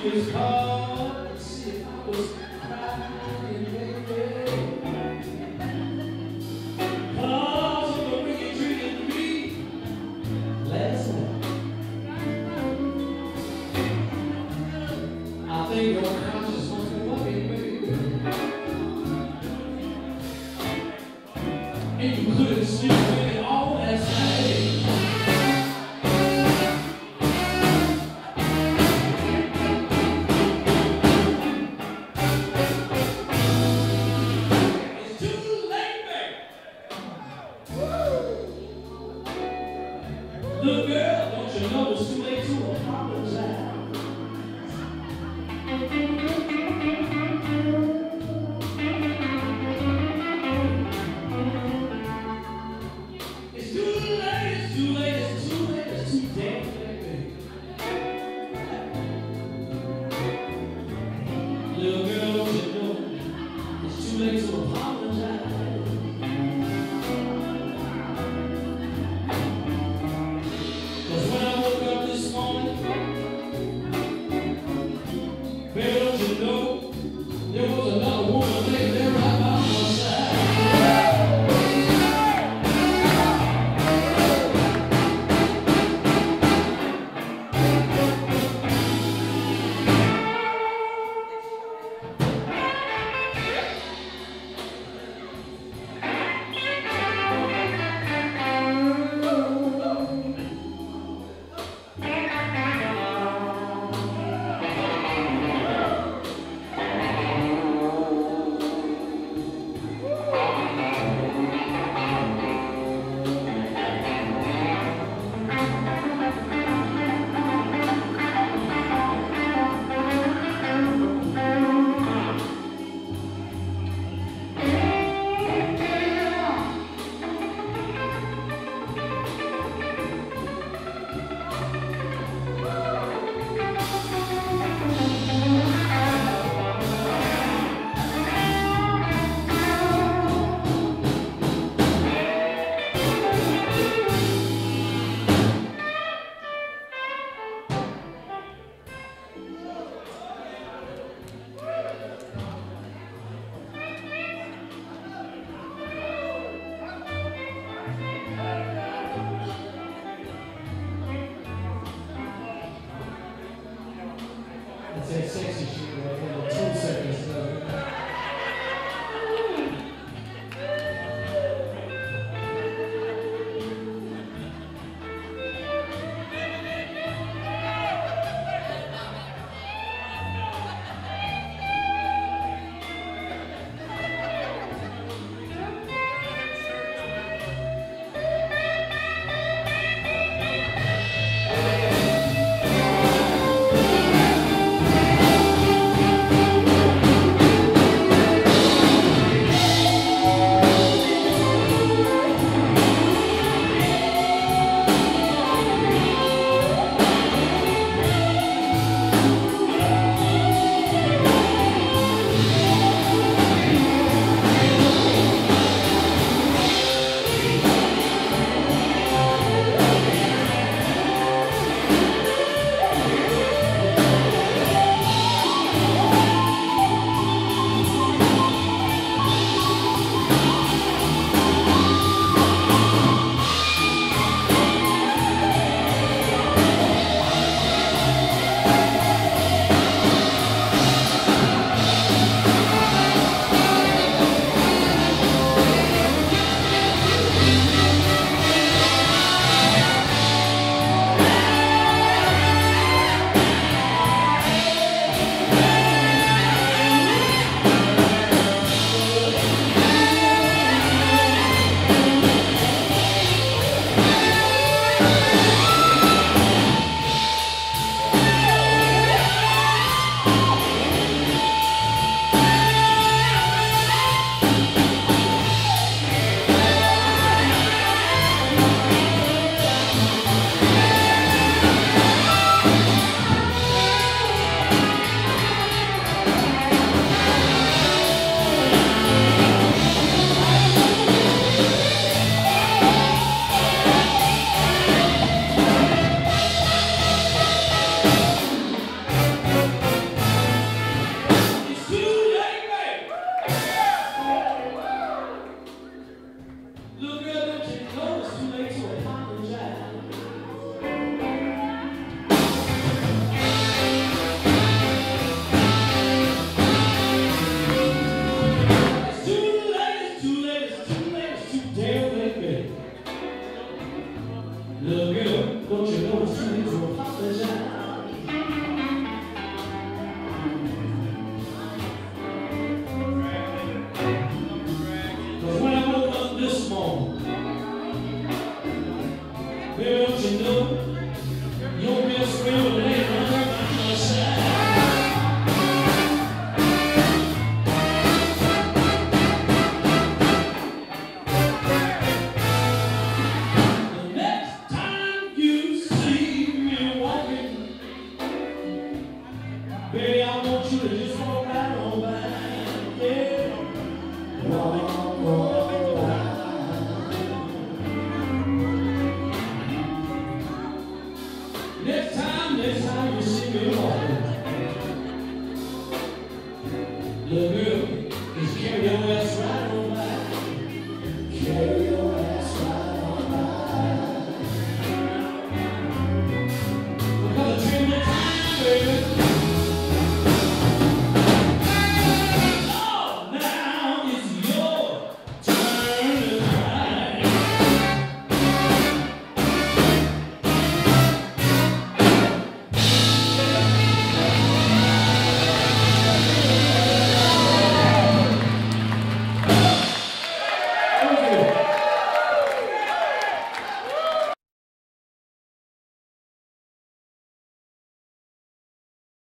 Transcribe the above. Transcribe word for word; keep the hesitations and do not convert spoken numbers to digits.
just called to see if I was crying, baby. Cause of the way you treated me last night. I think your conscience wants to worry, baby. And you couldn't sleep with it all last night. Look, girl, don't you know it's too late to apologize? It's too late, it's too late, it's too late, it's too damn late, baby. Little girl, don't you know it's too late to apologize? There was another woman laying there right by my side. That's that sexy shit right there, two seconds though. Next time, next time you see me walking.